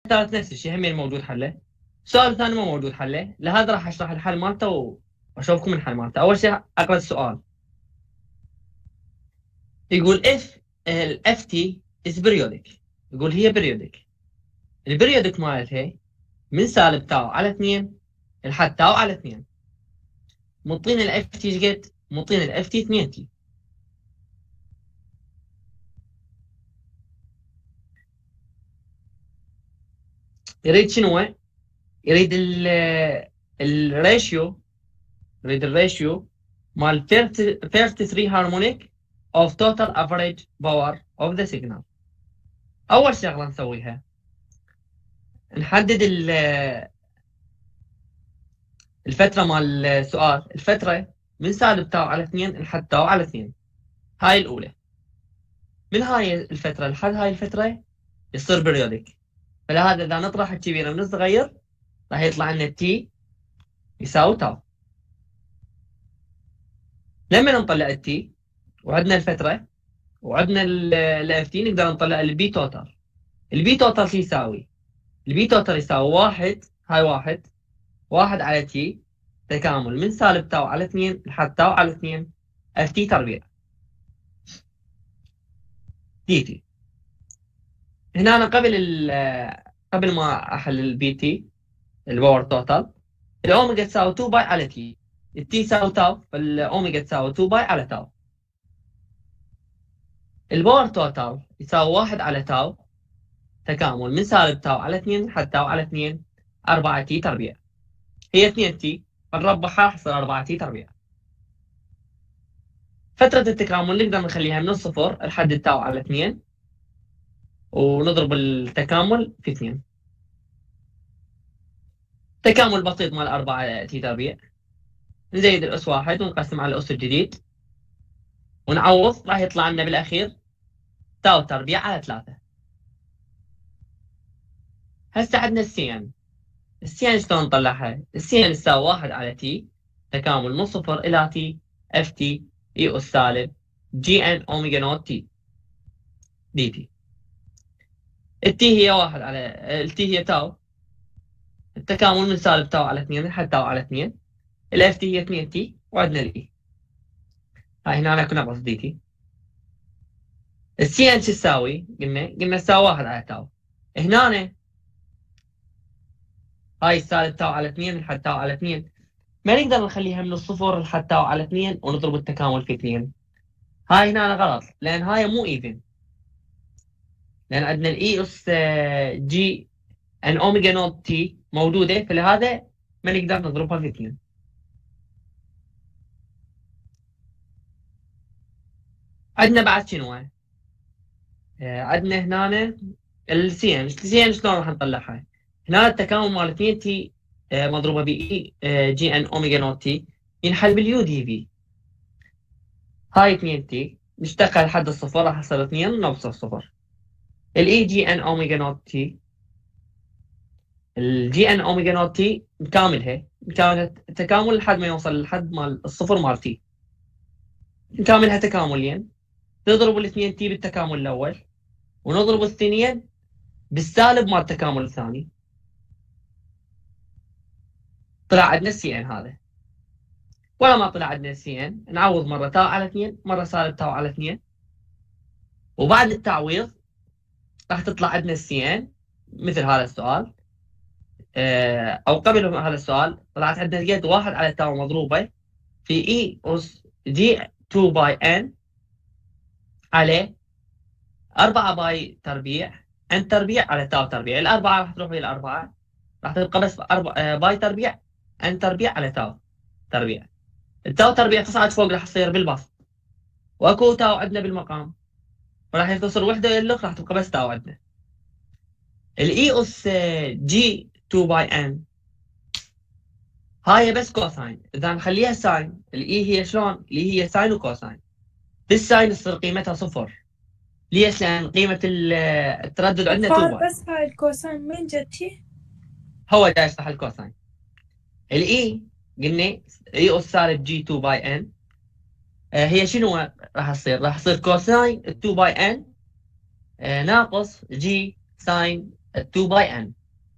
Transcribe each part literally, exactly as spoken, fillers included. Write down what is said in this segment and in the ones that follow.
الثالث نفس الشيء همين موجود حله. السؤال الثاني مو موجود حله، لهذا راح اشرح الحل مالته واشوفكم الحل مالته. اول شيء اقرا السؤال. يقول if ال اف تي is periodic، يقول هي periodic. البريودك مالتها من سالب تاو على اثنين لحد تاو على اثنين. مطين ال اف تي ايش قد؟ مطين ال اف تي اثنين تي. يريد شنو؟ يريد ال الريشيو يريد الريشيو مال ثلاثة وثلاثين harmonic of total average power of the signal. أول شغلة نسويها نحدد الفترة مال السؤال. الفترة من سالب تاو على اثنين لحد تاو على اثنين. هاي الأولى. من هاي الفترة لحد هاي الفترة يصير بريودك. فلهذا إذا نطرح الكبيرة من الصغير راح يطلع لنا تي يساوي تاو. لما نطلع التي وعندنا الفترة وعندنا الاف تي نقدر نطلع البي توتال. البي توتال شو يساوي؟ البي توتال يساوي واحد، هاي واحد واحد على تي تكامل من سالب تاو على اثنين لحد تاو على اثنين اف تي تربيع دي تي. هنا أنا قبل قبل ما احل البي تي الباور توتال، الاوميجا تساوي اثنين باي على تي، التي تساوي تاو، فالاوميجا تساوي اثنين باي على تاو. الباور توتال يساوي واحد على تاو تكامل من سالب تاو على اثنين لحد تاو على اثنين أربعة تي تربيع. هي اثنين تي فنربحها راح يصير أربعة تي تربيع. فترة التكامل نقدر نخليها من الصفر لحد التاو على اثنين ونضرب التكامل في اثنين. تكامل بسيط مال أربعة تي تربيع. نزيد الأس واحد ونقسم على الأس الجديد ونعوض، راح يطلع لنا بالأخير تاو تربيع على ثلاثة. هسه عندنا السين. السين شلون نطلعها؟ السين تساوي واحد على تي تكامل من صفر إلى تي اف تي اي أس سالب جي ان أوميجا نوت تي دي تي. التي هي واحد على التي هي تاو، التكامل من سالب تاو على اثنين لحد تاو على اثنين. الاف تي هي اثنين تي وعندنا الاي. هاي هنا انا كنا ناقص دي تي. السي ان شو تساوي؟ قلنا قلنا تساوي واحد على تاو. هنا هاي سالب تاو على اثنين لحد تاو على اثنين، ما نقدر نخليها من الصفر لحد تاو على اثنين ونضرب التكامل في اثنين. هاي هنا غلط لان هاي مو ايفن، لان عندنا الاي اس جي ان اوميجا نوت تي موجوده، فلهذا ما نقدر نضربها في اثنين. عندنا بعد شنو؟ آه عندنا هنا السي ان. السي ان شلون راح نطلعها؟ هنا التكامل مال اثنين تي آه مضروبه ب اي آه جي ان اوميجا نوت تي ينحل باليو دي في. هاي اثنين تي نشتغل لحد الصفر راح يصير اثنين ونوصل صفر. الاي جي ان اوميجا نوت تي الجي ان اوميجا نوت تي نكاملها نكاملها تكامل لحد ما يوصل لحد مال الصفر مال تي. نكاملها تكاملين، نضرب الاثنين تي بالتكامل الاول ونضرب الثانيين بالسالب مال التكامل الثاني. طلع عندنا السي ان هذا. ولا ما طلع عندنا السي ان نعوض مره تاو على اثنين مره سالب تاو على اثنين، وبعد التعويض راح تطلع عندنا السي ان مثل هذا السؤال. آه او قبل هذا السؤال طلعت عندنا قد واحد على تاو مضروبه في اي اس جي اثنين باي ان على أربعة باي تربيع ان تربيع على تاو تربيع. الأربعة راح تروح إلى الأربعة، راح تبقى بس أربعة باي تربيع ان تربيع على تاو تربيع. التاو تربيع تصعد فوق راح تصير بالبسط، واكو تاو عندنا بالمقام وراح يتصل وحده يلخ راح تبقى بس تاو عندنا. الاي اس جي اثنين باي ان هاي بس كوساين. اذا نخليها ساين الاي هي شلون؟ اللي هي ساين وكوساين. بالساين تصير قيمتها صفر. ليش؟ لان قيمه التردد عندنا اثنين باي. بس هاي الكوساين من جتي؟ هو دا يشرح الكوساين. الاي قلنا اي اس سالب جي اثنين باي ان آه هي شنو راح تصير؟ راح تصير كوساين اثنين باي ان آه ناقص جي ساين اتنين باي ان.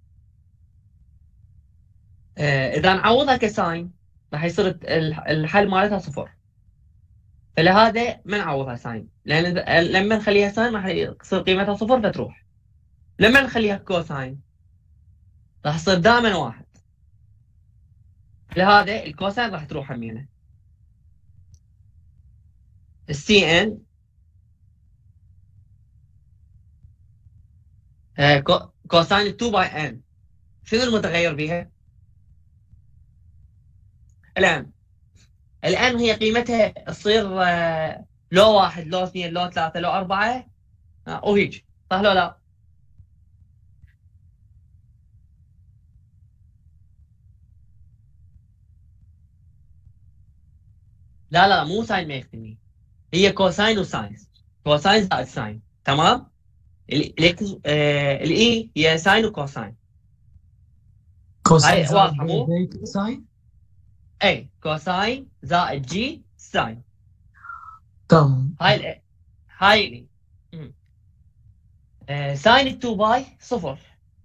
آه اذا نعوضها كساين راح يصير الحل مالتها صفر. فلهذا ما نعوضها ساين، لان لما نخليها ساين راح يصير قيمتها صفر فتروح. لما نخليها كوساين راح يصير دائما واحد. لهذا الكوساين راح تروح همينه. السي ان آه كوساين اتنين باي ان شنو المتغير بيها؟ الان الان هي قيمتها تصير آه لو واحد لو اثنين لو ثلاثة لو أربعة آه وهيك، صح لو لا؟ لا لا مو ساين ما يختني، هي كوساين وساين، كوساين زائد ساين، تمام؟ الاي هي ساين وكوساين. كوساين هاي واضحه مو؟ ساين؟ اي كوساين زائد جي ساين. تمام. هاي ال هاي ال آه ساين اتنين باي صفر،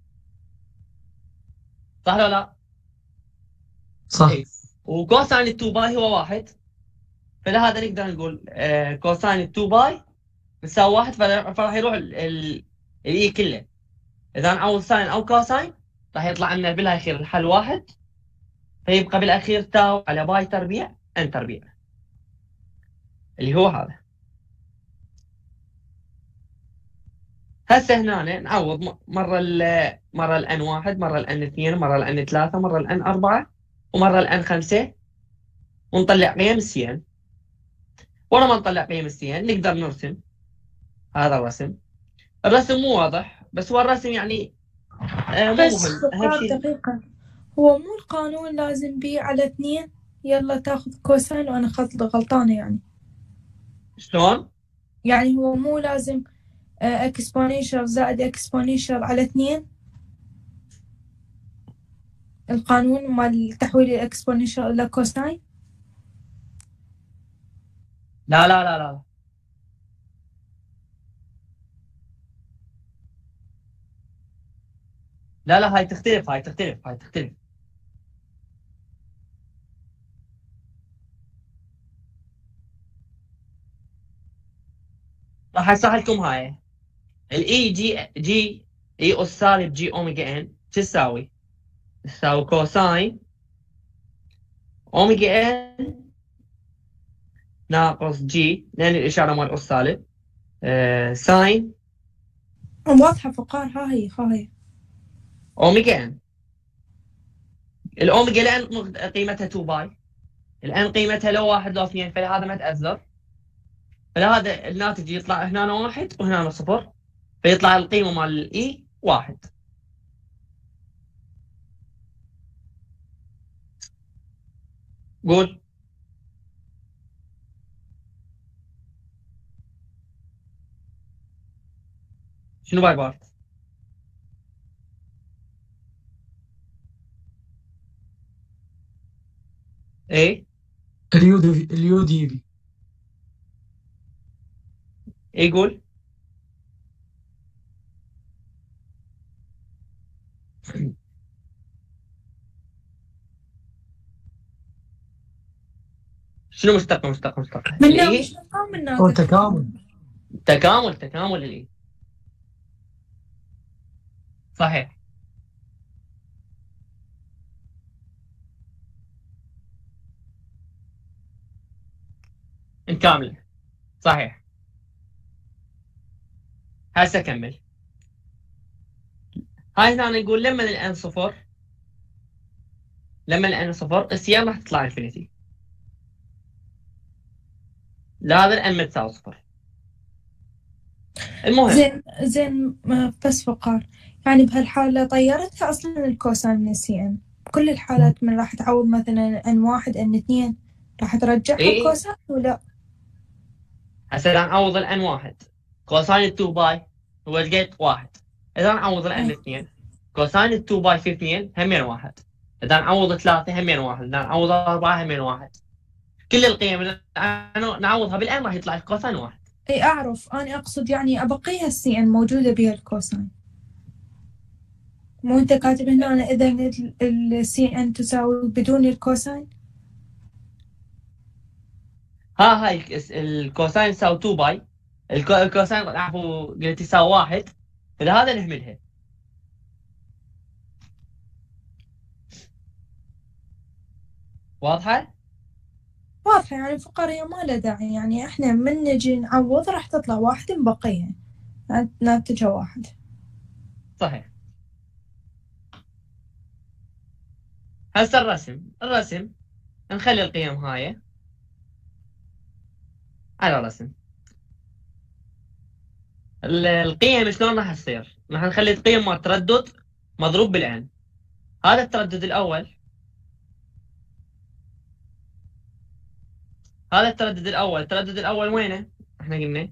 صح ولا لا؟ صح. اي وكوساين اتنين باي هو واحد، فلهذا نقدر نقول آه كوساين اتنين باي بتساوي واحد، فراح يروح الاي كله. اذا نعوض ساين او كوساين راح يطلع لنا بالاخير الحل واحد، فيبقى بالاخير تاو على باي تربيع ان تربيع اللي هو هذا. هسه هنا نعوض مره ال مره الان واحد، مره الان اثنين، مره الان ثلاثة، مره الان أربعة، ومره الان خمسة، ونطلع قيم السين. ورا ما نطلع قيم السين نقدر نرسم هذا الرسم. الرسم مو واضح بس هو الرسم يعني آه مو بس مهم. اهم شيء دقيقة، هو مو القانون لازم بي على اثنين يلا تاخذ كوساين وأنا خط غلطانة يعني؟ شلون؟ يعني هو مو لازم اكسبونينشال زائد اكسبونينشال على اثنين؟ القانون مال تحويل الاكسبونينشال إلى كوساين؟ لا لا لا لا لا لا هاي تختلف، هاي تختلف، هاي تختلف. راح اشرح لكم هاي. الاي جي جي اي اس سالب جي اوميجا ان شو تساوي؟ تساوي كوساين اوميجا ان ناقص جي، لان الاشاره مال اس سالب آه ساين واضحة فقار، ها هي ها هي اوميجا ان. الاوميجا لان قيمتها اتنين باي، الان قيمتها لو واحد لو اثنين، فلهذا ما تاثر. فلهذا الناتج يطلع هنا واحد وهنا صفر، فيطلع القيمه مال الاي واحد. قول. شنو باي بارت؟ ايه اليو دي اليو دي بي. ايه قول. شنو مشتق مشتق مشتق؟ منه الاي مش مقام هو تكامل. تكامل تكامل الاي صحيح. نكامل صحيح. هسه كمل. هاي هنا نقول لما الان صفر، لما الان صفر السيان راح تطلع انفينيتي. لا هذا الان ما تساوي صفر. المهم زين زين بس فقار، يعني بهالحالة طيرتها أصلا الكوساين من السي ان، كل الحالات من راح تعوض مثلا ان واحد ان اثنين راح ترجعها إيه؟ الكوساين ولا؟ هسه نعوض الان واحد كوساين اتنين باي هو لقيت واحد. اذا نعوض الان اثنين كوساين اتنين باي في اثنين همين واحد. اذا نعوض ثلاثة همين واحد. اذا نعوض أربعة همين واحد. كل القيم نعوضها بالان راح يطلع الكوساين واحد. اي اعرف، انا اقصد يعني ابقيها السي ان موجودة بها الكوساين. مو أنت كاتب هنا إذا السي إن تساوي بدون الكوساين؟ ها هاي الس- الكوساين يساوي اتنين باي، الكو- الكوساين عفوا قلت يساوي واحد، فلهذا نهملها. واضحة؟ واضحة يعني فقرية ما لها داعي، يعني إحنا من نجي نعوض راح تطلع واحد مبقية، ناتجها واحد. صحيح. هسه الرسم، الرسم نخلي القيم هاي على رسم. ال- القيم شلون راح تصير؟ راح نخلي القيم مال التردد مضروب بالان. هذا التردد الاول، هذا التردد الاول، التردد الاول وينه؟ احنا قلنا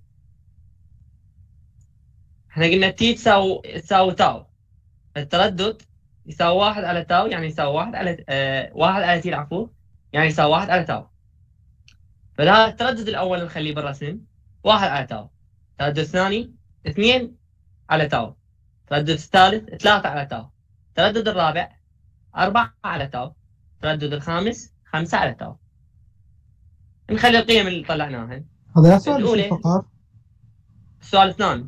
احنا قلنا تي تساوي تساوي تاو، التردد يساوي واحد على تاو، يعني يساوي واحد على آه واحد على تي العفو، يعني يساوي واحد على تاو. فهذا التردد الاول نخليه بالرسم واحد على تاو، التردد الثاني اثنين على تاو، التردد الثالث ثلاثة على تاو، التردد الرابع أربعة على تاو، التردد الخامس خمسة على تاو. نخلي القيم اللي طلعناها. هذا سؤال شو الأولى فقط؟ السؤال الثاني،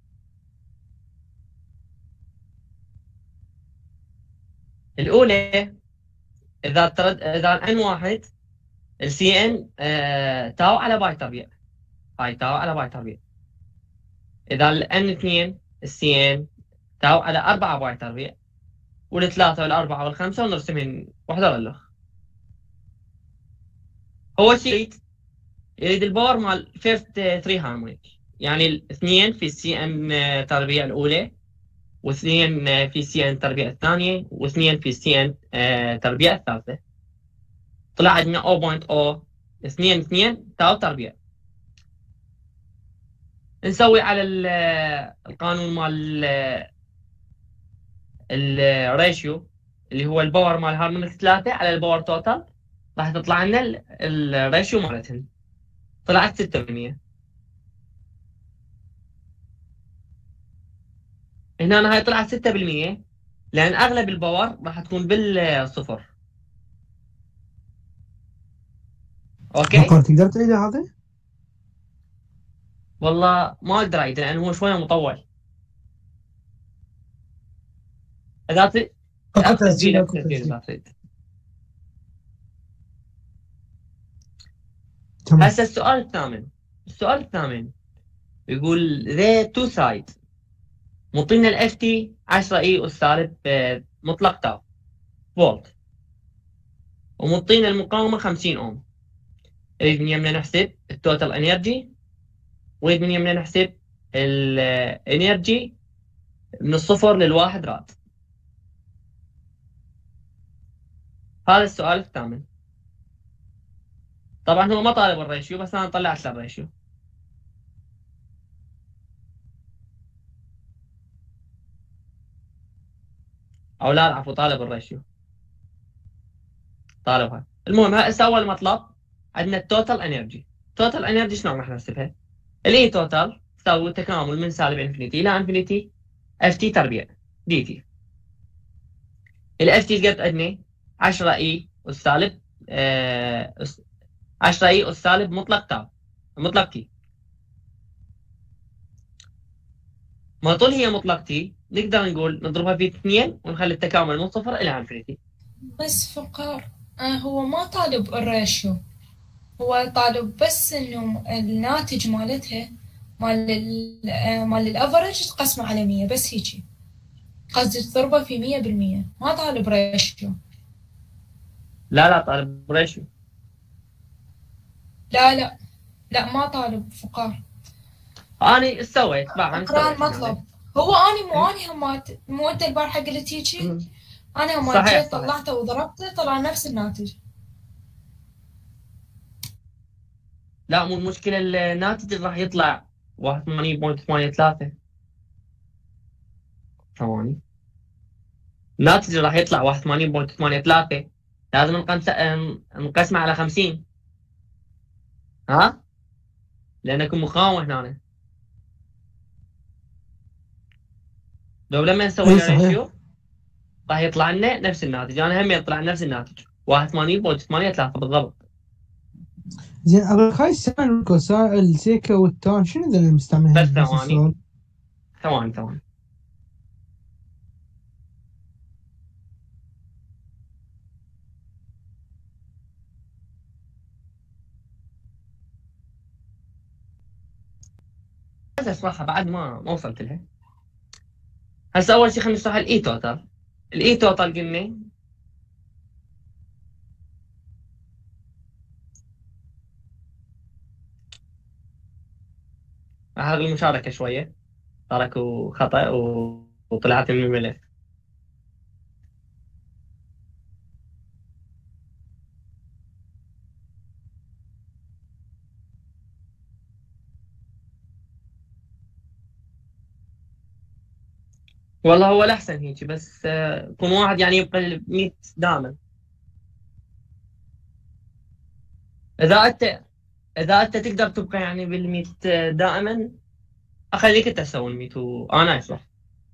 الأولى إذا الترد إذا ان واحد السي ان آه... تاو على باي تربيع، هاي تاو على باي تربيع. إذا الان اثنين السي ان تاو على أربعة باي تربيع، والثلاثة والأربعة والخمسة ونرسمهم وحدة الأخ. هو شيء يريد يريد الباور مال فيرست ثري هارمونيك، يعني الاثنين في السي ان تربيع الأولى، واثنين في سي ان تربيع الثانية، واثنين في سي ان تربيع الثالثة. طلع عندنا صفر فاصلة صفر اثنين اثنين تاو تربيع. نسوي على القانون مال الريشيو اللي هو الباور مال هارمونيك ثلاثة على الباور توتال، راح تطلع لنا الريشيو مالتهم، طلعت ستة بالمية. هنا هاي طلعت ستة بالمية لأن أغلب الباور راح تكون بالصفر. أوكي؟ فقط تقدر تعيد هذا؟ والله ما أقدر أعيد لأنه هو شوية مطول. إذا تريد فقط أكتب تسجيل لك أكو تسجيل تسجيل. إذا تريد. تمام. هسه السؤال الثامن، السؤال الثامن يقول the two side مطينا الاف تي عشرة اي اس سالب مطلق تاو فولت، ومطينا المقاومة خمسين اوم. نريد من يمنا نحسب التوتال انرجي، ونريد من يمنا نحسب الانرجي من الصفر للواحد راد. هذا السؤال الثامن. طبعا هو ما طالب الريشيو، بس انا طلعت له الريشيو. او لا عفوا طالب الريشيو، طالبها. المهم هسه اول مطلب عندنا التوتال انرجي. توتال انرجي شلون راح نحسبها؟ الاي توتال تساوي تكامل من سالب انفينيتي الى انفينيتي اف تي تربيع دي تي. الاف تي قد عندنا عشرة اي اس سالب آه عشرة اي اس سالب مطلق تاو مطلق تي. ما طول هي مطلق تي نقدر نقول نضربها في اثنين ونخلي التكامل من صفر الى انفينيتي. بس فقار آه هو ما طالب الريشيو، هو طالب بس انه الناتج مالتها مال ال آه مال الافرج تقسمه على مية، بس هيجي قصدي تضربه في مية بالمية، ما طالب ريشيو. لا لا طالب ريشيو. لا لا لا ما طالب فقار. انا ايش سويت؟ بقى اقرا المطلب. هو اني مو اني همات مو انت البارحه قلت هيجي، انا همات صحيح جيت طلعته وضربته طلع نفس الناتج. لا مو المشكله الناتج اللي راح يطلع واحد وثمانين فاصلة ثمانية ثلاثة. ثواني، الناتج اللي راح يطلع واحد وثمانين فاصلة ثمانية ثلاثة لازم نقسمه على خمسين. ها؟ لانكم مقاومه هنا. لو لما نسوي اي صحيح. الريشيو راح يطلع لنا نفس الناتج. انا هم يطلع نفس الناتج واحد وثمانين فاصلة ثمانية ثلاثة بالضبط. زين ابو هاي الساين والكوساين السيكا والتان شنو ذا اللي مستعملين بس بنفس ثواني. السؤال؟ ثواني ثواني. هسه اشرحها بعد ما ما وصلت لها. هسه اول شيء خلينا نشرح الاي توتال. الاي توتال قلنا راح الغي المشاركه شويه، تركوا خطا و... وطلعت من الملف. والله هو الاحسن هيك، بس آه، يكون واحد يعني يبقى ال مية دائما. اذا انت اذا انت تقدر تبقى يعني بال مية دائما، اخليك انت تسوي ال مية وانا اشرح.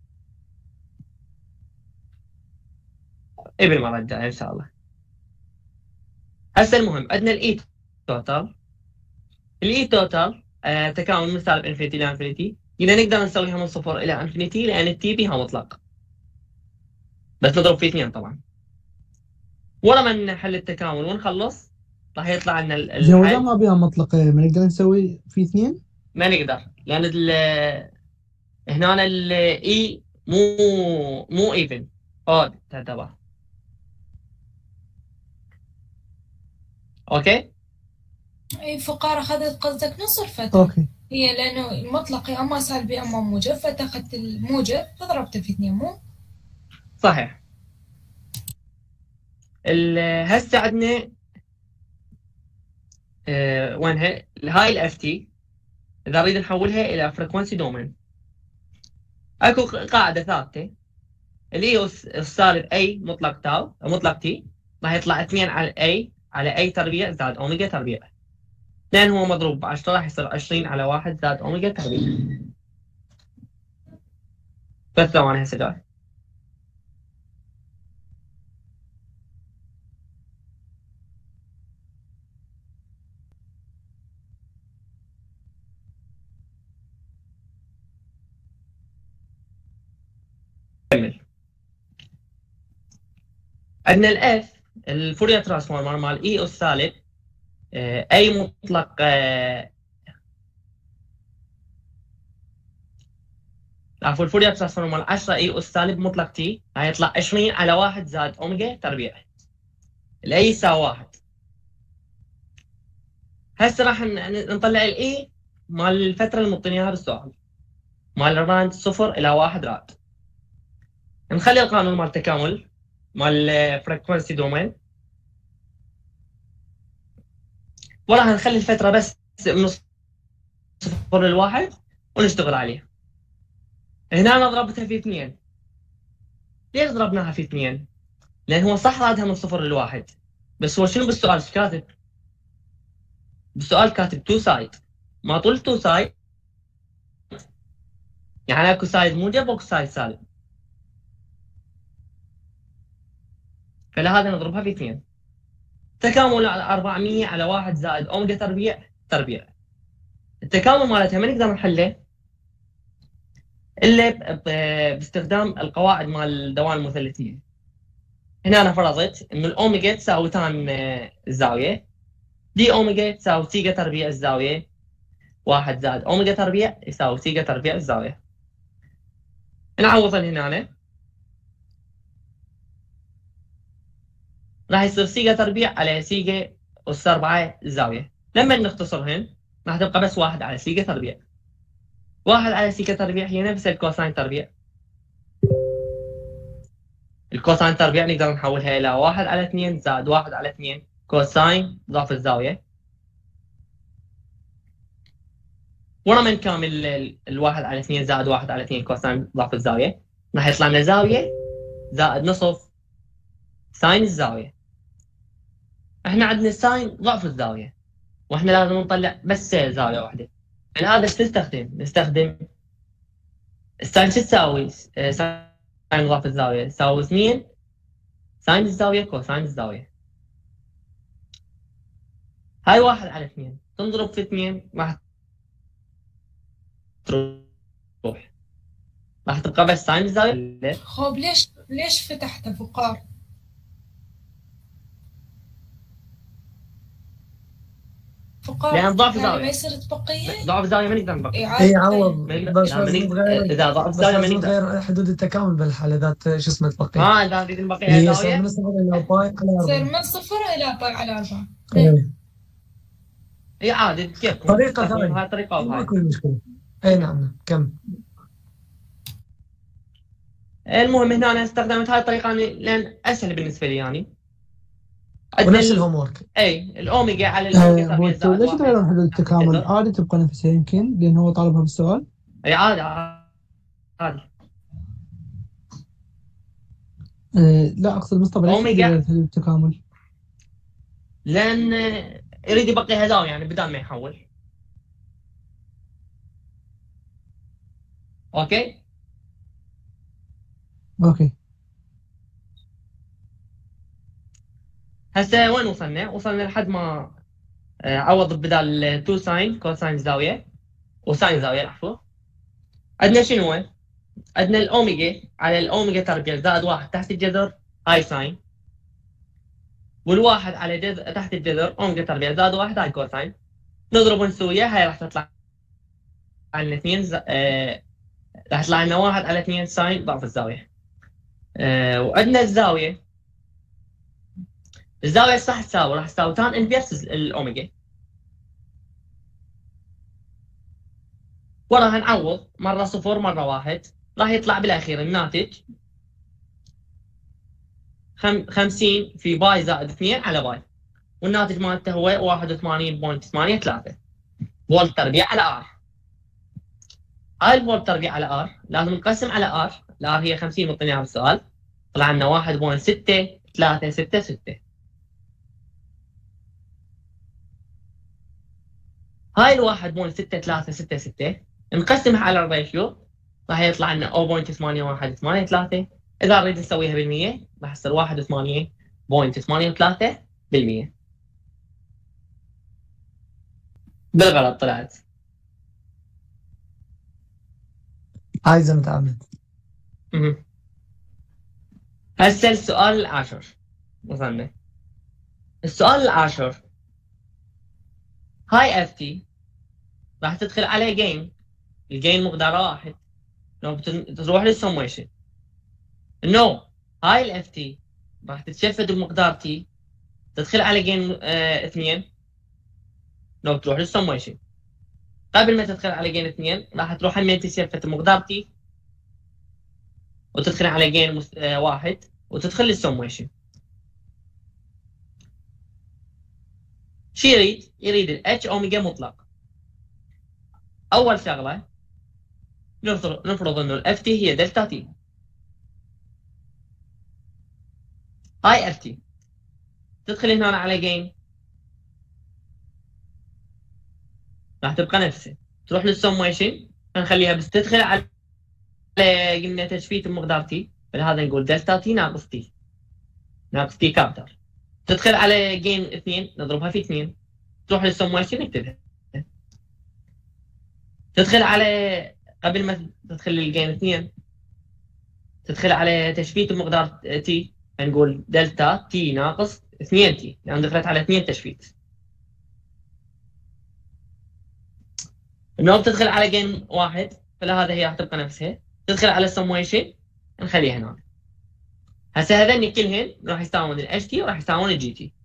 اي بالمره الجايه ان شاء الله. هسه المهم عندنا الاي توتال. الاي توتال آه تكامل من سالب انفينيتي الى انفينيتي، اذا نقدر نسويها من صفر الى انفينيتي لان التي بيها مطلق، بس نضرب في اثنين طبعا. ورا ما نحل التكامل ونخلص راح يطلع لنا ال- زين وإذا الحل. ما بيها مطلقة ما نقدر نسوي في اثنين؟ ما نقدر لان ال هنا الاي مو مو ايفن اود تعتبر. اوكي اي فقارة اخذت قصدك نص الفترة. اوكي. هي لانه المطلق يا اما سالبي اما موجب، فتاخذت الموجب فضربته في اثنين مو؟ صحيح. ال- هسه عندنا آه وينها هاي الاف تي. اذا اريد نحولها الى فريكونسي دومين، اكو قاعده ثابته اللي هي السالب اي مطلق تاو مطلق تي راح يطلع اثنين على اي على اي تربيع زائد اوميجا تربيع، لان هو مضروب ب عشرة راح يصير عشرين على واحد زائد اوميجا تربيع. بس ثواني هسه جاي. كمل. عندنا الاف الفوريا ترانسفورمر مال اي اس سالب آه، اي مطلق آه، عفوا الفوريا ترانسفورمر مال عشرة اي اس سالب مطلق تي راح يطلع عشرين على واحد زائد اوميجا تربيع. الاي يساوي واحد. هسه راح ن- نطلع الاي مال الفتره المعطيني اياها بالسؤال مال الراند صفر الى واحد راد. نخلي القانون مال التكامل مال فريكونسي دومين، وراح نخلي الفتره بس من صفر لواحد ونشتغل عليها. هنا انا ضربتها في اثنين. ليش ضربناها في اثنين؟ لان هو صح رادها من صفر لواحد، بس هو شنو بالسؤال ايش كاتب؟ بالسؤال كاتب تو سايد، ما طول تو سايد يعني اكو سايد موجب واكو سايد سالب، فلهذا نضربها في اثنين. تكامل على أربعمية على واحد زائد اوميجا تربيع تربيع. التكامل مالتها ما نقدر نحله الا ب- باستخدام القواعد مال الدوال المثلثيه. هنا انا فرضت انه الاوميجا تساوي تان آه، الزاويه، دي اوميجا تساوي سيجا تربيع الزاويه، واحد زائد اوميجا تربيع يساوي سيجا تربيع الزاويه. نعوض هنا راح يصير سيجا تربيع على سيجا أس أربعة الزاوية. لما نختصرهن راح تبقى بس واحد على سيجا تربيع. واحد على سيجا تربيع هي نفس الكوساين تربيع. الكوساين تربيع نقدر نحولها إلى واحد على اثنين زائد واحد على اثنين كوساين ضعف الزاوية. ورا ما نكمل ال- الواحد على اثنين زائد واحد على اثنين كوساين ضعف الزاوية راح يطلع لنا زاوية زائد نصف ساين الزاوية. احنا عندنا ساين ضعف الزاوية واحنا لازم نطلع بس زاوية واحدة. لهذا ايش نستخدم؟ نستخدم الساين شو تساوي؟ آه، ساين ضعف الزاوية يساوي اثنين ساين الزاوية كوساين الزاوية. هاي واحد على اثنين تنضرب في اثنين راح تروح، راح تبقى بس ساين الزاوية. خب ليش ليش فتحت فقار؟ فقار لأن ضعف يعني زاوية. ما يصير تبقية؟ ضعف الزاوية ما نقدر نبقي. إعادة اي عوض ما نقدر- بس لا، ما لازم نقدر- تغير إذا ضعف بس الزاوية ما لازم نقدر. تغير حدود التكامل بالحالة ذات شو اسمه تبقي. اه إذا نريد نبقي اللي على هي زاوية صار من صفر إلى باي على يصير أربعة. من صفر إلى باي على أربعة. إيه. هي عادي كيف طريقة ثانية. هاي طريقة وهاي. ماكو مشكلة. اي نعم نعم كم. المهم هنا أنا استخدمت هاي الطريقة يعني لأن أسهل بالنسبة لي يعني. ونفس ال- الهوم ورك. اي الأوميجا على الأوميجا آه، تربيع زائد ليش واحد. تغيرون حدود التكامل؟ عادي تبقى نفسها يمكن لأن هو طالبها بالسؤال. اي عادي عادي. آه، لا أقصد مصطفى ليش أوميجا. تغير حدود التكامل؟ لأن يريد يبقيها زاوية يعني بدل ما يحول. أوكي. أوكي. هسه وين وصلنا؟ وصلنا لحد ما آه، عوض بدال اثنين ساين كوساين زاوية وساين زاوية العفو. عندنا شنو هو؟ عندنا الأوميجا على الأوميجا تربيع زائد واحد تحت الجذر هاي ساين. والواحد على جذر تحت الجذر أوميجا تربيع زائد واحد هاي كوساين. نضرب ونسويها هاي راح تطلع عنا اثنين ز... آه... راح يطلع لنا واحد على اثنين ساين ضعف الزاوية. آه... وعندنا الزاوية. الزاوية صح تساوي راح تساوي تان انفيرس الأوميجا. وراها نعوض مرة صفر مرة واحد راح يطلع بالأخير الناتج خم... خمسين في باي زائد اثنين على باي. والناتج مالته هو واحد وثمانين فاصلة ثمانية ثلاثة فولت تربيع على ار. هاي الفولت تربيع على ار لازم نقسم على ار، الار هي خمسين مطيناها بالسؤال، طلع لنا واحد فاصلة ستة ثلاثة ستة ستة. هاي الواحد فاصلة ستة ثلاثة ستة ستة نقسمها على الريشيو راح يطلع لنا صفر فاصلة ثمانية واحد ثمانية ثلاثة. إذا نريد نسويها بالمية راح يصير واحد وثمانين فاصلة ثمانية ثلاثة بالمية. بالغلط طلعت. عايزة متعمد. اها. هسه السؤال العاشر وصلنا. السؤال العاشر هاي اف تي راح تدخل عليه جين، الجين مقداره واحد لو بتروح للسمويشن. نو هاي الاف تي راح تتشفت بمقدار تي تدخل على جين اه اثنين لو تروح للسمويشن. قبل ما تدخل على جين اثنين راح تروح همين تتشفت بمقدار تي وتدخل على جين مس... اه واحد وتدخل للسمويشن. شو يريد؟ يريد الاتش اوميجا مطلق. اول شغله نفرض نفرض انه الاف تي هي دلتا تي. هاي اف تي تدخل هنا على جين راح تبقى نفسها، تروح للسمويشن نخليها بس تدخل على قلنا تجفيت بمقدار تي، فلهذا نقول دلتا تي ناقص تي ناقص تي كابتر. تدخل على جين اثنين نضربها في اثنين تروح للسمويشن نكتبها. تدخل على قبل ما تدخل للجين اثنين تدخل على تشفيت بمقدار تي نقول دلتا تي ناقص اثنين تي لان يعني دخلت على اثنين تشفيت. لو تدخل على جين واحد فلهذا هي راح تبقى نفسها. تدخل على السمويشن نخليها هنا. هسه هذني كلهن راح يساوون الاتش تي وراح يساوون الجي تي.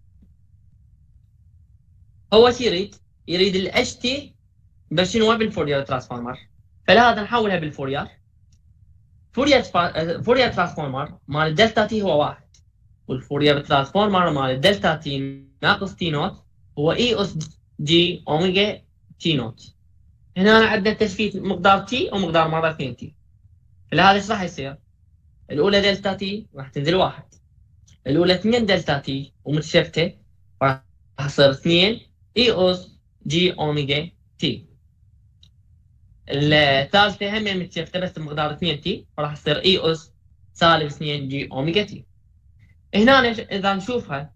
هو شو يريد؟ يريد الاتش تي بس شنو بالفورير ترانسفورمر، فلهذا نحولها بالفورير. فورير فورير ترانسفورمر مال الدلتا تي هو واحد، والفورير ترانسفورمر مال الدلتا تي ناقص تي نوت هو اي اس جي اوميجا تي نوت. هنا عندنا تشفيت مقدار تي ومقدار مره اثنين تي، فلهذا ايش راح يصير؟ الاولى دلتا تي راح تنزل واحد، الاولى اثنين دلتا تي ومتشفته راح تصير اثنين اي اس جي اوميجا تي. الثالثه هم متشفته بس بمقدار اثنين تي وراح تصير اي اس سالب اثنين جي اوميجا تي. هنا اذا نشوفها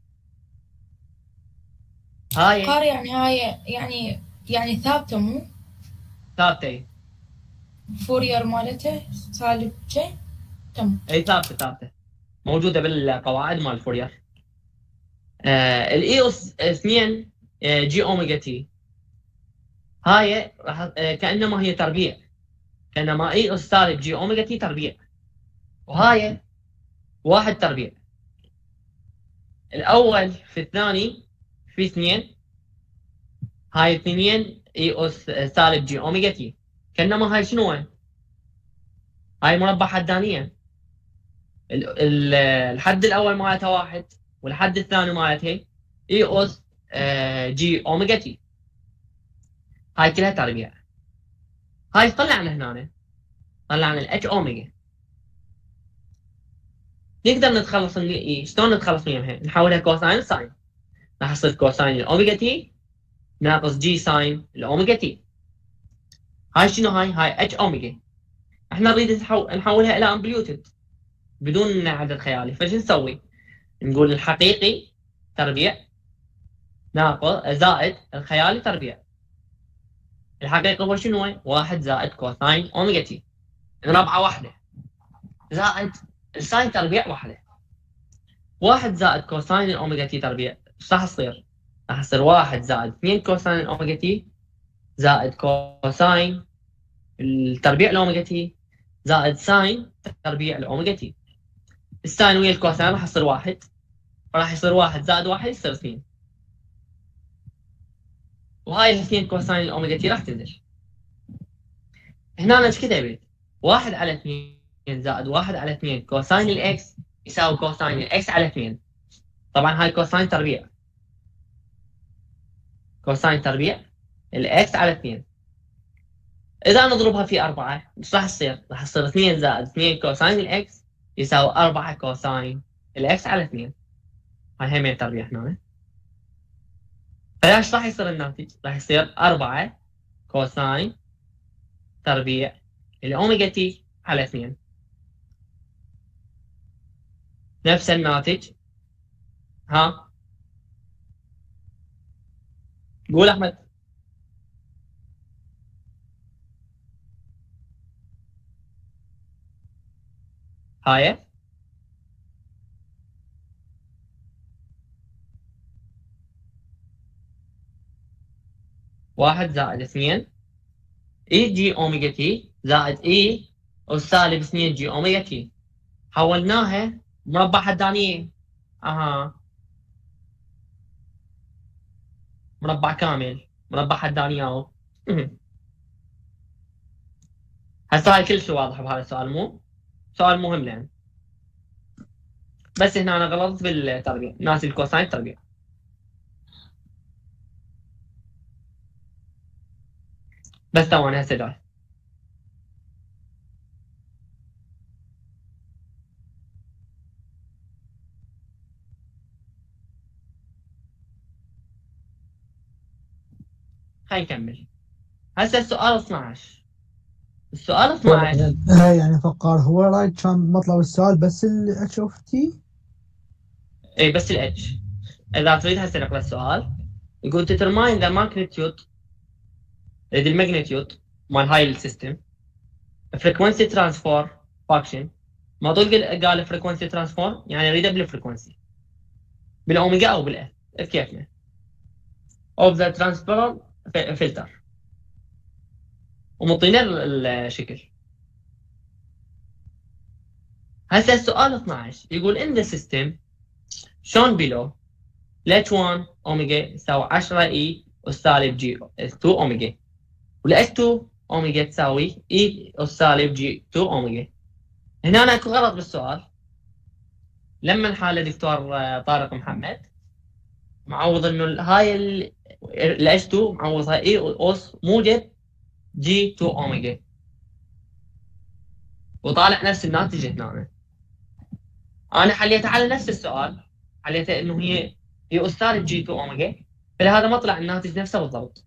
هاي قاري يعني هاي يعني يعني ثابتة مو ثابته، فورير مالتها سالب جي. تمام. اي ثابته ثابته موجوده بالقواعد مال الفورير. آه الاي اس اثنين آه جي اوميجا تي هاي راح آه كانما هي تربيع، كانما اي اس سالب جي اوميجا تي تربيع، وهاي واحد تربيع. الاول في الثاني في اثنين، هاي اثنين اي اس سالب جي اوميجا تي، كانما هاي شنو؟ هاي مربع حدانيه. الحد الاول مالتها واحد والحد الثاني مالتها اي اس جي اوميجا تي، هاي كلها تربيع. هاي طلع عن هنا، طلع عن الاتش اوميجا. نقدر نتخلص من اي، شلون نتخلص منها؟ نحولها كوساين ساين، راح يصير كوساين الاوميجا تي ناقص جي ساين الاوميجا تي. هاي شنو هاي؟ هاي اتش اوميجا. احنا نريد نحولها الى امبليوتد بدون عدد خيالي، فايش نسوي؟ نقول الحقيقي تربيع ناقص زائد الخيالي تربيع. الحقيقي هو شنو؟ واحد زائد كوساين اوميجا تي، ربعه واحده زائد الساين تربيع واحده. واحد زائد كوساين الاوميجا تي تربيع، ايش راح يصير؟ راح يصير واحد زائد اثنين كوساين الاوميجا تي زائد كوساين التربيع الاوميجا تي زائد ساين تربيع الاوميجا تي. الساين ويا الكوساين راح يصير واحد، راح يصير واحد زائد واحد يصير اثنين، وهاي الاثنين كوساين الاوميجا تي راح تنزل. هنا انا ايش كتبت؟ واحد على اثنين زائد واحد على اثنين كوساين الاكس يساوي كوساين الاكس على اثنين. طبعا هاي كوساين تربيع، كوساين تربيع الاكس على اثنين. اذا نضربها في أربعة ايش راح يصير؟ راح يصير اثنين زائد اثنين كوساين الاكس يساوي أربعة كوساين الاكس على اثنين. هاي همين تربيع هنا. فايش راح يصير الناتج؟ راح يصير أربعة كوساين تربيع الاوميجا تي على اثنين. نفس الناتج. ها قول احمد. هاي واحد زائد اثنين اي جي اوميجا تي زائد اي أس سالب اثنين جي اوميجا تي، حولناها مربع حدانية. اها مربع كامل، مربع حدانية اهو. هسه هاي كل شيء واضح بهذا السؤال، مو؟ سؤال مهم لان بس هنا انا غلطت بالتربيع، ناسي الكوساين تربيع. بس ثواني هسه جاي. خلينا نكمل. هسه السؤال اثنعش. السؤال اثنعش ايه يعني فقار هو رايد كان مطلب السؤال بس ال اتش اوف تي. اي بس الاتش. اذا تريد هسه نقرا السؤال يقول determine the magnitude الماجنتيود مال هاي السيستم frequency transfer function. ما ضل قال frequency transfer يعني يريده بالفريكونسي بالاوميجا او بالاف كيفنا of the transfer filter ومعطينا الشكل. هسه السؤال اثنعش يقول in the system shown below اتش واحد اوميجا يساوي عشرة اي اس سالب جي اثنين اوميجا، وال اتش اثنين اوميجا تساوي اي اس سالب جي اثنين اوميجا. هنا أنا اكو غلط بالسؤال. لما نحاله دكتور طارق محمد معوض انه هاي ال اتش اثنين معوضها اي اس موجب جي اثنين اوميجا، وطالع نفس الناتج هنا. انا حليتها على نفس السؤال، حليتها انه هي هي اس سالب جي اثنين اوميجا، فلهذا ما طلع الناتج نفسه بالضبط.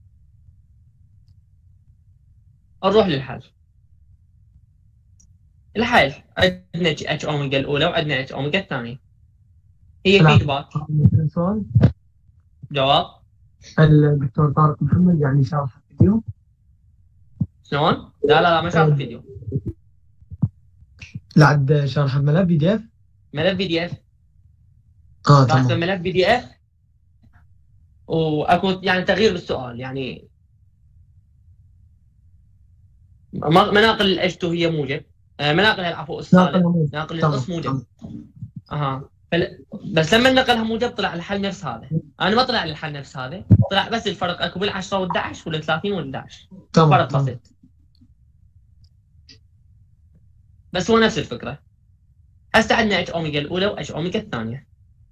نروح للحل. الحل عندنا اتش اوميجا الاولى وعندنا اتش اوميجا الثانيه. هي نعم. فيدباك. سؤال. جواب. الدكتور طارق محمد يعني شرح الفيديو. شلون؟ لا لا لا ما شاف الفيديو. لا عاد شرح الملف بي دي اف. ملف بي دي اف. اه راسم تمام. ملف بي دي اف واكو يعني تغيير بالسؤال يعني ما- مناقل الاتش تو هي موجب، آه، مناقل العفو السالب، مناقل الاس موجب. اها فل... بس لما نقلها موجب طلع الحل نفس هذا. انا ما طلع لي الحل نفس هذا، طلع بس الفرق اكو بال عشرة وال احد عشر وال ثلاثين وال احد عشر. تمام فرق تمام. بسيط بس هو نفس الفكره. هسه عندنا اتش اوميجا الاولى واتش اوميجا الثانيه.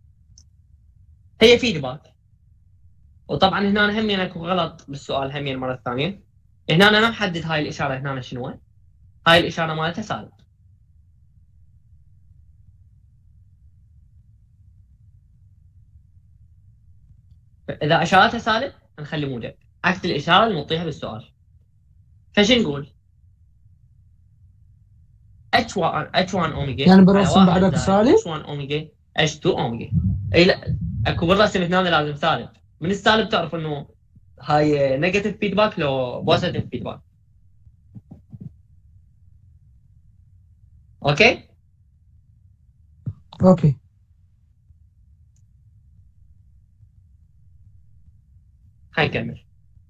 هي فيدباك. وطبعا هنا هم اكو غلط بالسؤال هم المره الثانيه. هنا انا ما محدد هاي الاشاره هنا شنو هي. هاي الاشاره مالتها سالب. اذا اشارتها سالب نخلي موجب عكس الاشاره اللي نعطيها بالسؤال. فشو نقول؟ اتش واحد اتش واحد اوميجا يعني بالرسم بعدك سالب؟ اتش واحد اوميجا اتش اثنين اوميجا. اي لا اكو بالرسم هنا لازم سالب. من السالب تعرف انه هاي نيجاتيف فيدباك لو بوزيتيف فيدباك. اوكي؟ اوكي. خلينا نكمل.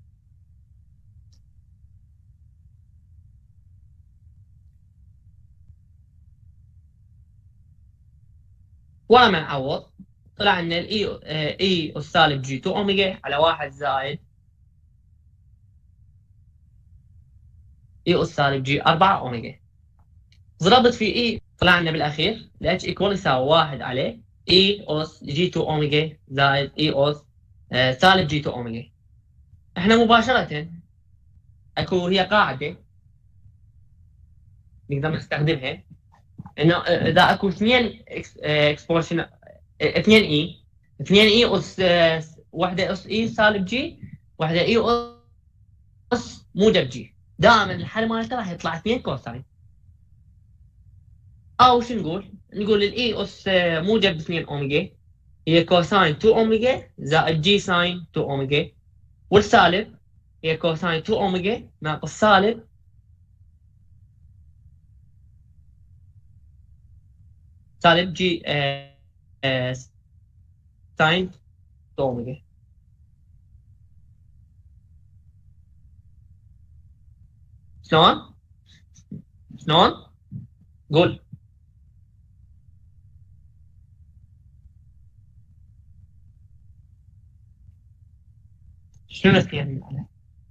ورا ما نعوض طلع لنا الاي اي اس سالب جي اثنين اوميجا على واحد زائد اي اس سالب جي أربعة اوميجا. ضربت في اي طلع لنا بالاخير الاتش ايكوال يساوي واحد عليه اي اس جي اثنين اوميجا زائد اي اس آه سالب جي اثنين اوميجا. احنا مباشرة اكو هي قاعدة نقدر نستخدمها انه اذا اكو اثنين اكسبورشن اثنين اي اثنين اي اس واحدة اس اي سالب جي واحدة اي اس موجب جي، دائما الحل مالته راح يطلع اثنين كوساين. او شو نقول؟ نقول الاي اس موجب اثنين اوميجا هي كوساين اثنين اوميجا زائد جي ساين اثنين اوميجا، والسالب هي كوساين اثنين اوميجا ناقص سالب سالب جي آه آه ساين اثنين اوميجا. شلون؟ شلون؟ قول. شنو الاثنين عليه؟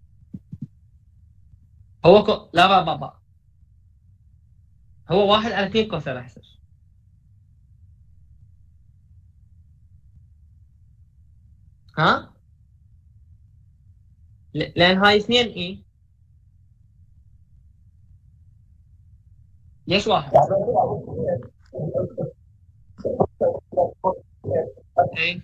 هو كو... لا با بابا هو واحد على اثنين كوسين راح يصير. ها؟ ل... لان هاي اثنين اي. ليش واحد؟ اي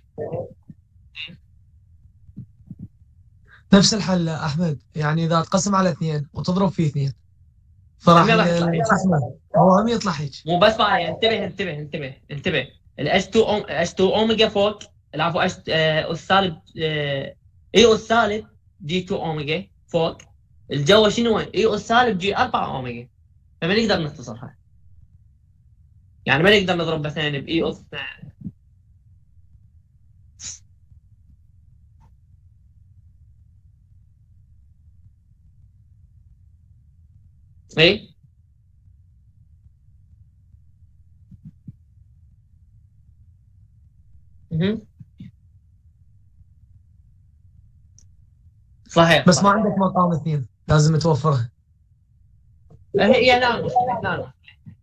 نفس الحل احمد، يعني اذا تقسم على اثنين وتضرب في اثنين فراح هم راح يطلع هيك. شو اسمه هو هم يطلع هيك. مو بس بقى انتبه انتبه انتبه انتبه الاتش اثنين أوم... اتش اثنين اوميجا فوق العفو اتش آه... اس سالب آه... اي اس سالب جي اثنين اوميجا فوق الجو شنو اي اس سالب جي أربعة اوميجا. فما نقدر نختصرها، يعني ما نقدر نضرب مثلا باي اس اي اها صحيح. بس صحيح. ما عندك مقام اثنين لازم توفرها. هي لا مشكله لا مشكله.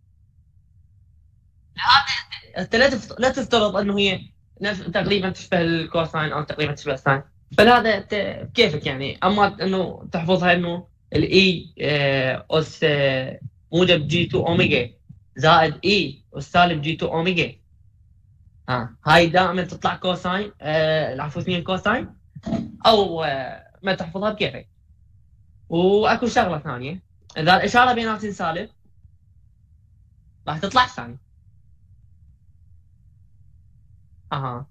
انت لا تفت... لا تفترض انه هي نفس تقريبا تشبه الكوساين او تقريبا تشبه الساين، فهذا ت... كيفك يعني. اما انه تحفظها انه الاي اس آه موجب جي اثنين اوميجا زائد اي اس سالب جي اثنين اوميجا، ها هاي دائما تطلع كوساين آه العفو اثنين كوساين، او آه ما تحفظها بكيفك. واكو شغله ثانيه، اذا الاشاره بيناتهم سالب راح تطلع ساين. اها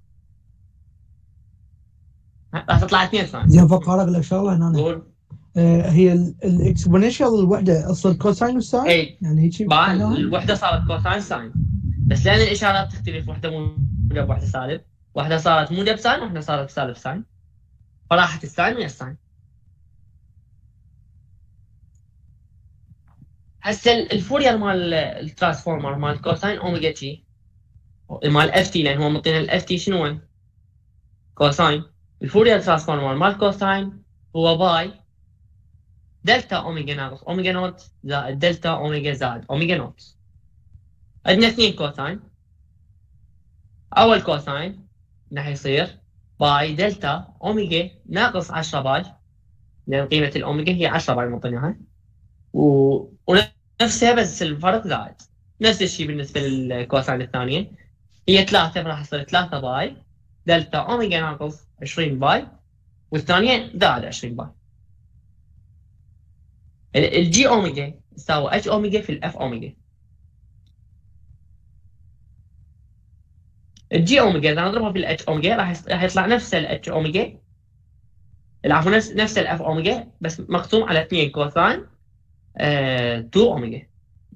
راح تطلع اثنين ساين. زين فقارك لك شغله هنا. قول. آه هي الاكسبوننشال الوحده تصير كوساين وساين؟ اي يعني هيك معناها؟ الوحده صارت كوساين ساين، بس لان الاشارات تختلف، وحده موجب وحده سالب، وحده صارت موجب ساين وحده صارت سالب ساين، فراحت الساين ويا الساين. هسه الفورير مال الترانسفورمر مال كوساين اوميجا تي مال اف تي، لان هو مطينا الاف تي شنو وين؟ كوساين. الفورير ترانسفورمر مال كوساين هو باي دلتا اوميجا ناقص اوميجا نوت زائد دلتا اوميجا زائد اوميجا نوت. عندنا اثنين كوساين. اول كوساين راح يصير باي دلتا اوميجا ناقص عشرة باي، لان قيمه الاوميجا هي عشرة باي مطيناها، و... ونفسها بس الفرق زائد. نفس الشيء بالنسبه للكوساين الثانيه، هي ثلاثة، راح تصير ثلاثة باي دلتا اوميجا ناقص عشرين باي، والثانيه زائد عشرين باي. الجي اوميجا تساوي اتش اوميجا في الاف اوميجا. الجي اوميجا اذا نضربها في الاتش اوميجا راح راح يطلع نفس الاتش اوميجا، العفو نفس نفس الاف اوميجا بس مقسوم على اثنين كوساين آه اثنين اوميجا.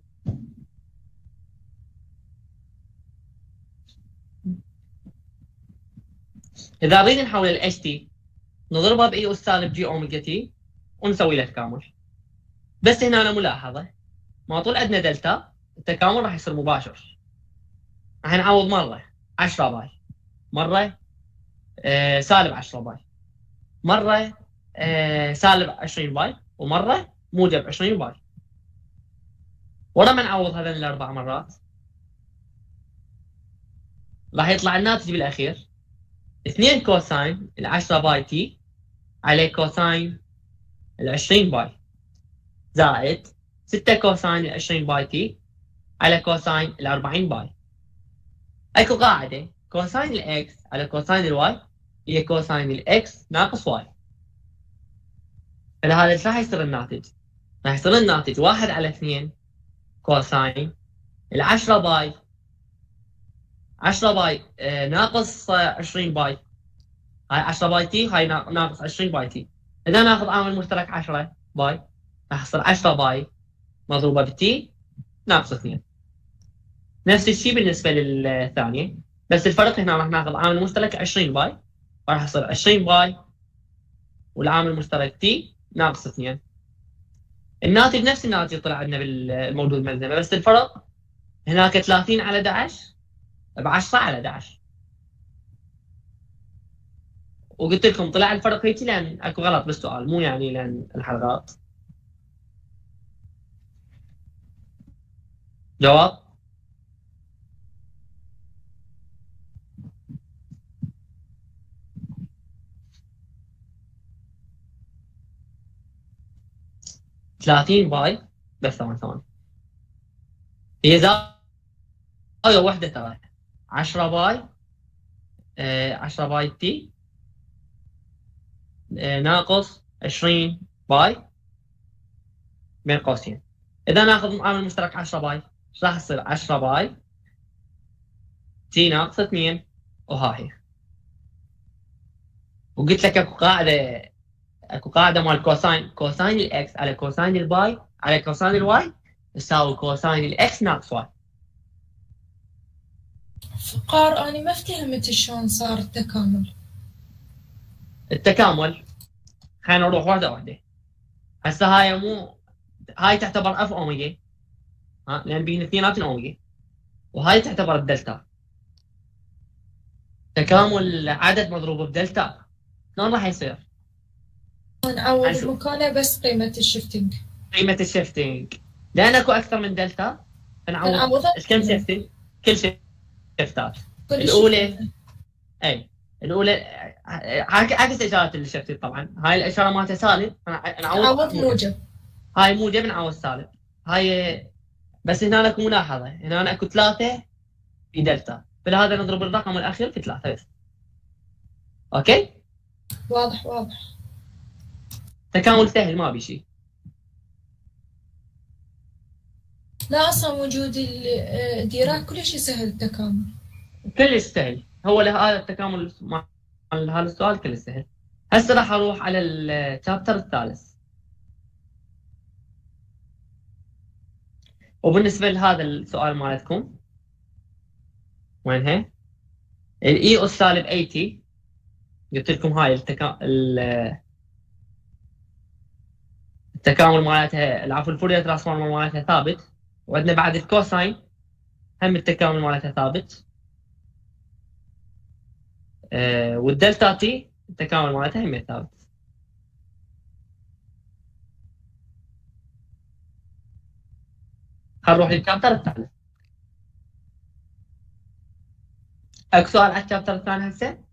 اذا نريد نحول الاتش تي نضربها باي اس سالب جي اوميجا تي ونسوي له تكامل. بس هنا أنا ملاحظه، ما طول عندنا دلتا التكامل راح يصير مباشر. راح نعوض مره عشرة باي، مره آه سالب عشرة باي، مره آه سالب عشرين باي، ومره موجب عشرين باي. ورا ما نعوض هذين الاربع مرات راح يطلع الناتج بالاخير اثنين كوساين ال عشرة باي تي على كوساين ال عشرين باي زائد ستة كوساين ال عشرين باي تي على كوساين ال أربعين باي. اكو قاعده كوساين الاكس على كوساين الواي هي كوساين الاكس ناقص واي. فلهذا ايش راح يصير الناتج؟ راح يصير الناتج واحد على اثنين كوساين ال عشرة باي عشرة باي آه ناقص آه عشرين باي، هاي عشرة باي تي، هاي ناقص عشرين باي تي. اذا ناخذ عامل مشترك عشرة باي راح يصير عشرة باي مضروبه بتي ناقص اثنين. نفس الشيء بالنسبه للثانيه، بس الفرق هنا راح ناخذ عامل مشترك عشرين باي راح يصير عشرين باي والعامل المشترك تي ناقص اثنين. الناتج نفس الناتج طلع عندنا بالموجود ملزمه، بس الفرق هناك ثلاثين على احد عشر ب عشرة على احد عشر. وقلت لكم طلع الفرق هيك لان اكو غلط بالسؤال، مو يعني لان الحلقات. جواب ثلاثين باي بس ثواني ثواني هي زاوية واحدة ترى عشرة باي آه عشرة باي تي آه ناقص عشرين باي بين قوسين. إذا ناخذ عامل مشترك عشرة باي ايش راح يصير؟ عشرة باي تي ناقص اثنين وها هي. وقلت لك اكو قاعدة اكو قاعده مال كوساين كوساين الاكس على كوساين الباي على كوساين الواي يساوي كوساين الاكس ناقص واي. فقار أنا ما افتهمت شلون صار التكامل. التكامل خلينا نروح واحده واحده. هسه هاي مو هاي تعتبر اف اوميجا، ها لان بين اثنيناتهم اوميجا، وهاي تعتبر الدلتا. تكامل عدد مضروب بدلتا شلون راح يصير؟ نعوض مكانه بس قيمة الشيفتنج. قيمة الشيفتنج لأن اكو أكثر من دلتا فنعوض ايش كم شيفتنج؟ كل شيفتات. الأولى أي الأولى عكس إشارة الشيفتنج طبعا، هاي الإشارة مالتها سالب نعوض موجب. هاي موجب نعوض سالب. هاي بس هنا اكو ملاحظة، هنا اكو ثلاثة في دلتا، فلهذا نضرب الرقم الأخير في ثلاثة بس. أوكي؟ واضح واضح. تكامل سهل ما بشي. لا أصلا وجود الديران كلش يسهل التكامل. كلش سهل، هو هذا التكامل مع هذا السؤال كلش سهل. هسه راح اروح على الشابتر الثالث. وبالنسبه لهذا السؤال مالتكم وينها؟ الاي اس سالب ثمانين، قلت لكم هاي التكا... التكامل مالتها، العفو الفورير ترانسفورم مالتها ثابت، وعندنا بعد الكوساين هم التكامل مالتها ثابت، أه والدلتا تي التكامل مالتها هم ثابت. خلينا نروح للشابتر الثالث. اكو سؤال على الشابتر الثاني هسه؟